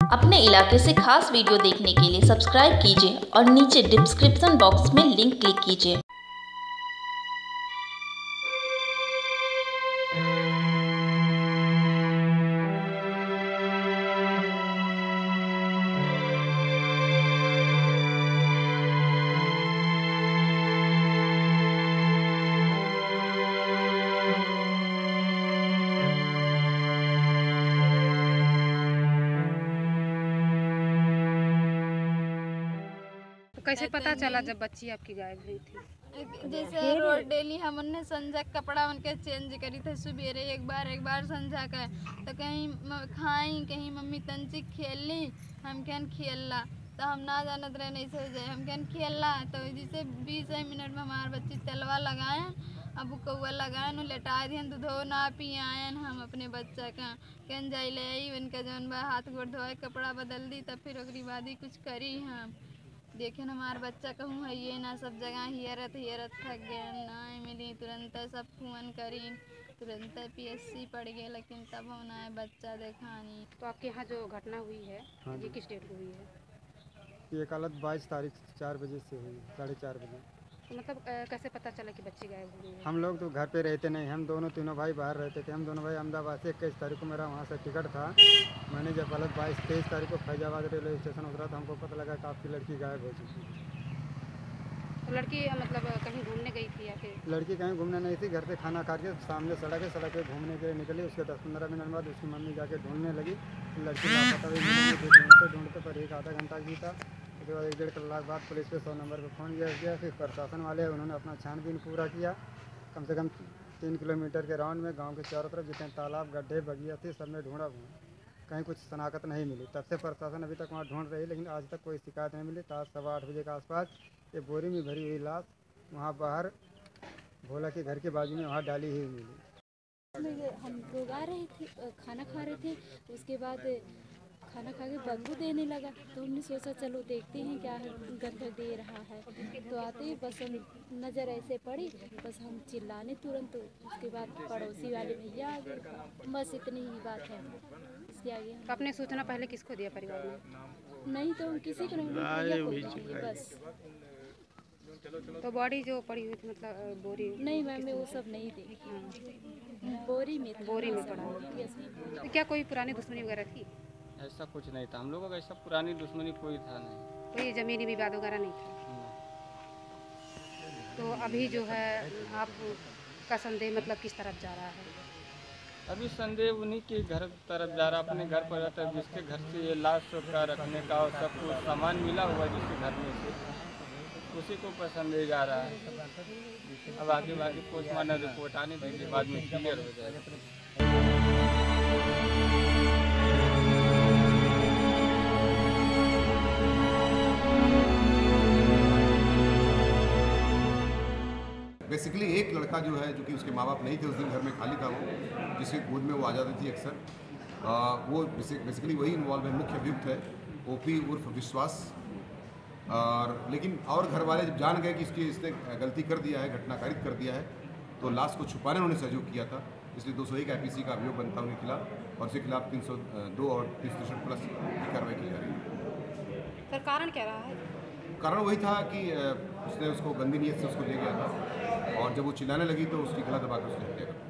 अपने इलाके से खास वीडियो देखने के लिए सब्सक्राइब कीजिए और नीचे डिस्क्रिप्शन बॉक्स में लिंक क्लिक कीजिए। कैसे पता चला जब बच्ची आपकी गायब हुई थी? जैसे रोज डेली हमने संझा कपड़ा उनके चेंज करी थे सुबेरे एक बार संझा का तो कहीं खाई कहीं मम्मी तंची खेल ली हम कहन खेलला तो हम ना जानत रहे नहीं सो जाए हम कहन खेलला तो जैसे 20 मिनट में हमारे बच्ची तलवा लगाए अब कौआ लगाए न लेटा दियन दूधो ना पी आयन हम अपने बच्चा का कहन जाई ले आई उनका जौन बा हाथ गोड़ धोए कपड़ा बदल दी तब फिर ओकरी बाद ही कुछ करी हम देखे हमार बच्चा कहूँ है ये ना सब जगह हियरत थक गए ना मिली तुरंत सब फोन करी तुरंत PSC पड़ गए लेकिन तब होना है बच्चा देखा नहीं। तो आपके यहाँ जो घटना हुई है हाँ ये किस डेट को हुई है? ये कल 22 तारीख 4 बजे से हुई 4:30 बजे। तो मतलब कैसे पता चला कि बच्ची गायब हो गई है? हम लोग तो घर पे रहते नहीं, हम तीनों भाई बाहर रहते थे। हम दोनों भाई अहमदाबाद से 21 तारीख को मेरा वहाँ से टिकट था। मैंने जब गलत 23 तारीख को फैजाबाद रेलवे स्टेशन उतरा तो हमको पता लगा कि आपकी लड़की गायब हो चुकी है। तो लड़की मतलब कहीं घूमने गई थी या फिर? लड़की कहीं घूमने नहीं थी, घर से खाना खा के सामने सड़क पे घूमने के लिए निकली। उसके 10-15 मिनट बाद उसकी मम्मी जाके ढूंढने लगी, लड़की लापता हुई ढूंढते पर एक आधा घंटा बीता। उसके बाद 1-1.5 कलाक बाद पुलिस पे 100 नंबर पर फ़ोन किया। फिर प्रशासन वाले उन्होंने अपना छानबीन पूरा किया। कम से कम 3 किलोमीटर के राउंड में गांव के चारों तरफ जितने तालाब गड्ढे बगिया थे सब में ढूंढा कहीं कुछ शनाख्त नहीं मिली। तब से प्रशासन अभी तक वहाँ ढूंढ रही, लेकिन आज तक कोई शिकायत नहीं मिली। आज 7:15 बजे के आसपास ये बोरी में भरी हुई लाश वहाँ बाहर भोला के घर के बाजू में वहाँ डाली हुई मिली। हम लोग आ रहे थे खाना खा रहे थे, उसके बाद खाना खा के बदबू देने लगा तो हमने सोचा चलो देखते हैं क्या गंध दे रहा है। तो आते ही बस नज़र ऐसे पड़ी, बस हम चिल्लाने तुरंत। उसके बाद पड़ोसी वाले भैया आ गए। बस इतनी ही बात है, इसके आगे तो आपने सूचना पहले किसको दिया परिवार में? नहीं तो किसी को नहीं, बस। तो बॉडी जो पड़ी हुई थी मतलब बोरी? नहीं मैम वो सब नहीं देखी, बोरी में पड़ा। तो क्या कोई पुरानी दुश्मनी वगैरह थी? ऐसा कुछ नहीं था, हम लोगों का ऐसा पुरानी दुश्मनी कोई था नहीं। कोई ज़मीनी विवाद वगैरह नहीं था? तो अभी जो है आपका संदेह मतलब किस तरफ जा रहा है? अभी संदेह उन्हीं के घर तरफ जा रहा, अपने घर पर रहता है जिसके घर से ये लाश का रखने का और सब कुछ सामान मिला हुआ जिसके घर में से उसी को पर संदेह जा रहा है। अब आगे पोस्टमार्टम रिपोर्ट आने के बाद में क्लियर हो जाएगा। बेसिकली एक लड़का जो है जो कि उसके माँ बाप नहीं थे उस दिन घर में खाली था, वो जिसके गोद में वो आ जाती थी अक्सर। वो बेसिकली वही इन्वॉल्व है, मुख्य अभियुक्त है OP उर्फ विश्वास। और लेकिन और घर वाले जब जान गए कि इसने गलती कर दिया है, घटना कारित कर दिया है, तो लाश को छुपाने उन्होंने सहयोग किया था। इसलिए 201 IPC का अभियोग बनता उनके खिलाफ और उसके खिलाफ 302 और 363+ की कार्रवाई की जा रही है। सर कारण क्या रहा है? कारण वही था कि उसने उसको गंदी नीयत से उसको ले गया था और जब वो चिल्लाने लगी तो उसकी गला दबाकर उसने हत्या कर दी।